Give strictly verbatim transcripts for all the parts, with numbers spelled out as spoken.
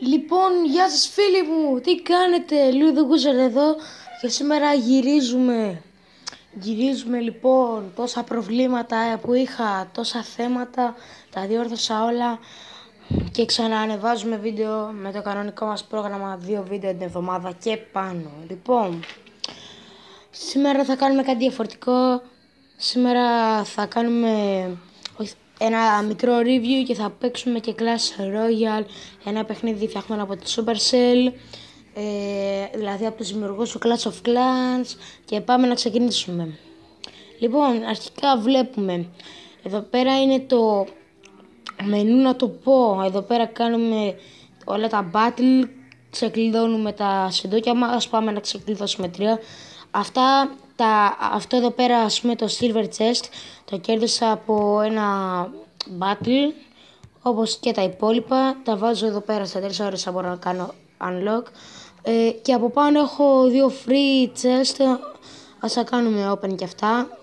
Λοιπόν, γεια σας φίλοι μου, τι κάνετε, Λούδο Γκούζερ εδώ και σήμερα γυρίζουμε. Γυρίζουμε λοιπόν, τόσα προβλήματα που είχα, τόσα θέματα, τα διόρθωσα όλα και ξαναανεβάζουμε βίντεο με το κανονικό μας πρόγραμμα, δύο βίντεο την εβδομάδα και πάνω. Λοιπόν, σήμερα θα κάνουμε κάτι διαφορετικό, σήμερα θα κάνουμε ένα μικρό review και θα παίξουμε και Clash Royale, ένα παιχνίδι φτιάχμένο από τη Supercell, ε, δηλαδή από τους δημιουργούς του Clash of Clans, και πάμε να ξεκινήσουμε. Λοιπόν, αρχικά βλέπουμε, εδώ πέρα είναι το μενού, να το πω, εδώ πέρα κάνουμε όλα τα battle, ξεκλειδώνουμε τα συντόκια μας, πάμε να ξεκλειδώσουμε τρία. Αυτά, τα, αυτό εδώ πέρα, ας πούμε, το Silver Chest το κέρδισα από ένα battle, όπως και τα υπόλοιπα. Τα βάζω εδώ πέρα στα τρεις ώρες, θα μπορώ να κάνω unlock, ε, και από πάνω έχω δύο free chest, ας τα κάνουμε open και αυτά.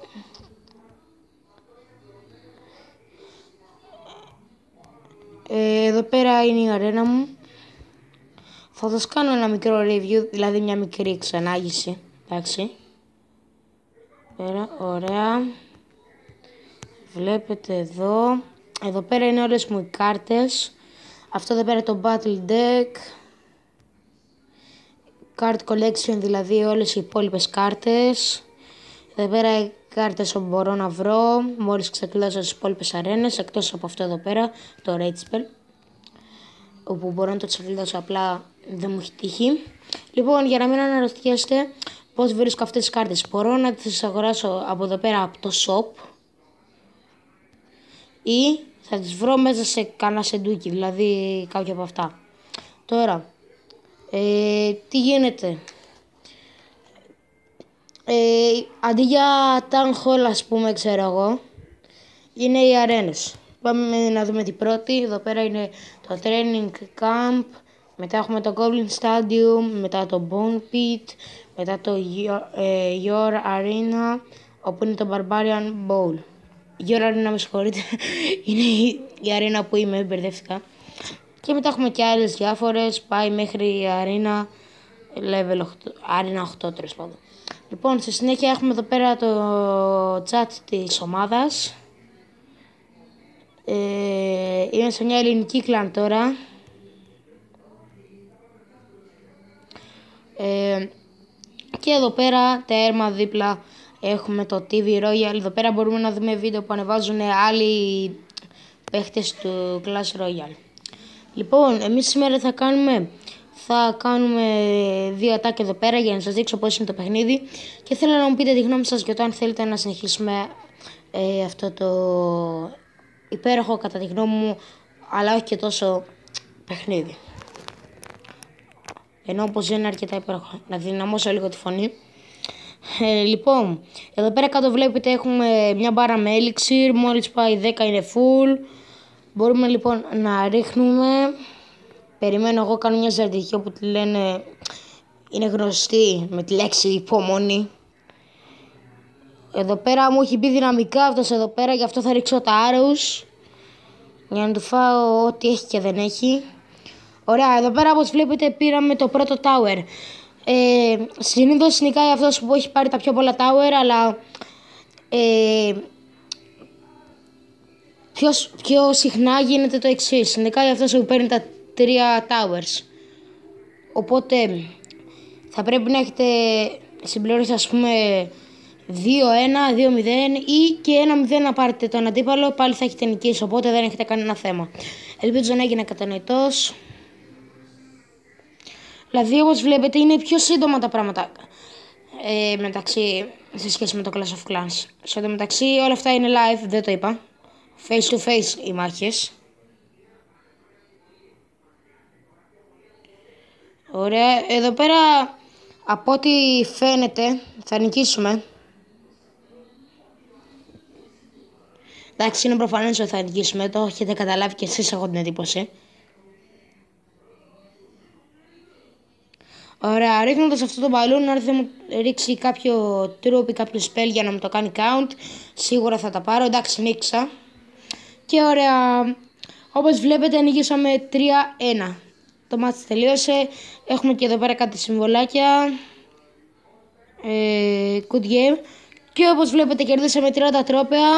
ε, εδώ πέρα είναι η αρένα μου, θα σας κάνω ένα μικρό review, δηλαδή μια μικρή ξανάγηση. Εντάξει, πέρα, ωραία, βλέπετε εδώ, εδώ πέρα είναι όλες μου οι κάρτες, αυτό εδώ πέρα το battle deck, card collection, δηλαδή όλες οι υπόλοιπες κάρτες, εδώ πέρα οι κάρτες που μπορώ να βρω μόλις ξεκλειδώσω τις υπόλοιπες αρένες, εκτός από αυτό εδώ πέρα, το Rage Spell, όπου μπορώ να το ξεκλειδώσω, απλά δεν μου έχει τύχει. Λοιπόν, για να μην αναρωτιέστε πώς βρίσκω αυτές τις κάρτες, μπορώ να τις αγοράσω από εδώ πέρα από το shop ή θα τις βρω μέσα σε κανένα σεντούκι, δηλαδή κάποια από αυτά. Τώρα, ε, τι γίνεται, ε, αντί για town hall, ας πούμε, ξέρω εγώ, είναι οι αρένες. Πάμε να δούμε την πρώτη. Εδώ πέρα είναι το training camp, μετά έχουμε το Goblin Stadium, μετά το Bone Pit, μετά το Your, ε, Your Arena, όπου είναι το Barbarian Bowl. Your Arena, με συγχωρείτε, είναι η, η αρένα που είμαι, μπερδεύτηκα. Και μετά έχουμε και άλλες διάφορες, πάει μέχρι η Arena level οκτώ, Arena οκτώ τέλος πάντων. Λοιπόν, στη συνέχεια έχουμε εδώ πέρα το chat της ομάδας. Ε, είμαι σε μια ελληνική κλάν τώρα. Ε, και εδώ πέρα τέρμα δίπλα έχουμε το τι βι Royale. Εδώ πέρα μπορούμε να δούμε βίντεο που ανεβάζουν άλλοι παίχτες του Clash Royale. Λοιπόν, εμείς σήμερα θα κάνουμε θα κάνουμε δύο attack εδώ πέρα για να σας δείξω πώς είναι το παιχνίδι, και θέλω να μου πείτε τη γνώμη σας για το αν θέλετε να συνεχίσουμε ε, αυτό το υπέροχο, κατά τη γνώμη μου, αλλά όχι και τόσο, παιχνίδι. Ενώ όπως είναι αρκετά υπέροχο. Να δυναμώσω λίγο τη φωνή. Ε, λοιπόν, εδώ πέρα κάτω βλέπετε έχουμε μια μπάρα με elixir, μόλις πάει δέκα είναι full. Μπορούμε λοιπόν να ρίχνουμε. Περιμένω, εγώ κάνω μια στρατηγική όπου τη λένε, είναι γνωστή με τη λέξη υπομονή. Εδώ πέρα μου έχει μπει δυναμικά αυτός εδώ πέρα, γι' αυτό θα ρίξω τα arrows για να του φάω ό,τι έχει και δεν έχει. Ωραία, εδώ πέρα όπως βλέπετε πήραμε το πρώτο tower. Ε, συνήθως νικάει αυτός που έχει πάρει τα πιο πολλά tower, αλλά ε, πιο, πιο συχνά γίνεται το εξής. Νικάει αυτός που παίρνει τα τρία towers. Οπότε θα πρέπει να έχετε συμπληρώσει, ας πούμε, δύο ένα, δύο μηδέν ή και ένα μηδέν να πάρετε τον αντίπαλο, πάλι θα έχετε νικήσει, οπότε δεν έχετε κανένα θέμα. Ελπίζω να έγινε κατανοητός. Δηλαδή, όπως βλέπετε, είναι πιο σύντομα τα πράγματα ε, μεταξύ, σε σχέση με το Clash of Clans. Σε το μεταξύ όλα αυτά είναι live, δεν το είπα. Face to face οι μάχες. Ωραία, εδώ πέρα από ό,τι φαίνεται θα νικήσουμε. Εντάξει, είναι προφανές ότι θα νικήσουμε, το έχετε καταλάβει και εσείς, έχω την εντύπωση. Ωραία, ρίχνοντας αυτό το μπαλούν, αν δεν μου ρίξει κάποιο troop ή κάποιο spell για να μου το κάνει count, σίγουρα θα τα πάρω. Εντάξει, νίξα. Και ωραία, όπως βλέπετε νικήσαμε τρία ένα. το μάτς τελείωσε. Έχουμε και εδώ πέρα κάτι συμβολάκια. Ε, good game. Και όπως βλέπετε κερδίσαμε τριάντα τρόπαια.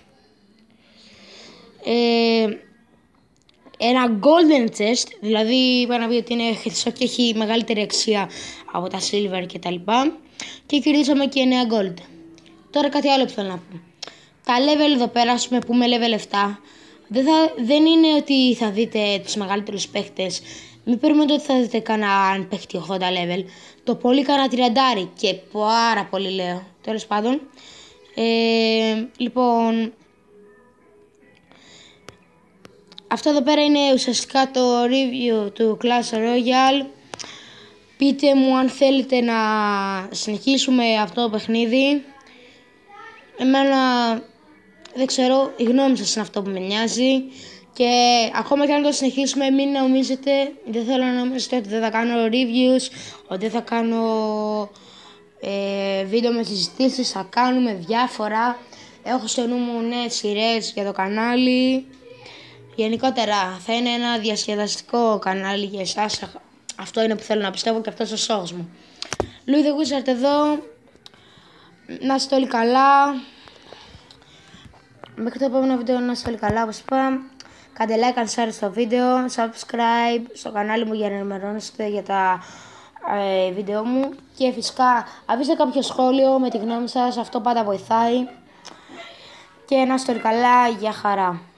Ε, ένα golden chest, δηλαδή είπα να πει ότι είναι χρυσό και έχει μεγαλύτερη αξία από τα silver και τα λοιπά. Και κερδίσαμε και εννέα gold. Τώρα κάτι άλλο που θέλω να πω. Τα level εδώ πέρα, ας πούμε, που είμαι level επτά, δεν, θα, δεν είναι ότι θα δείτε τους μεγαλύτερους παίχτες. Μην περιμένετε ότι θα δείτε κανέναν παίχτη ογδόντα level. Το πολύ κανένα τριάντα και πάρα πολύ λέω. Τέλος πάντων. Ε, λοιπόν, αυτό εδώ πέρα είναι ουσιαστικά το review του Clash Royale. Πείτε μου αν θέλετε να συνεχίσουμε αυτό το παιχνίδι. Εμένα δεν ξέρω, η γνώμη σας είναι αυτό που με νοιάζει. Και ακόμα και αν το συνεχίσουμε, μην νομίζετε, δεν θέλω να νομίζετε ότι δεν θα κάνω reviews, ότι δεν θα κάνω ε, βίντεο με συζητήσεις, θα κάνουμε διάφορα. Έχω στο νου μου νέες σειρές για το κανάλι. Γενικότερα θα είναι ένα διασκεδαστικό κανάλι για εσάς. Αυτό είναι που θέλω να πιστεύω και αυτός ο στόχος μου. Louis the Wizard εδώ. Να είστε όλοι καλά. Μέχρι το επόμενο βίντεο να είστε όλοι καλά, όπως είπα. Κάντε like αν σας άρεσε το βίντεο. Subscribe στο κανάλι μου για να ενημερώνεστε για τα ε, βίντεο μου. Και φυσικά αφήστε κάποιο σχόλιο με τη γνώμη σας. Αυτό πάντα βοηθάει. Και να είστε όλοι καλά. Γεια χαρά.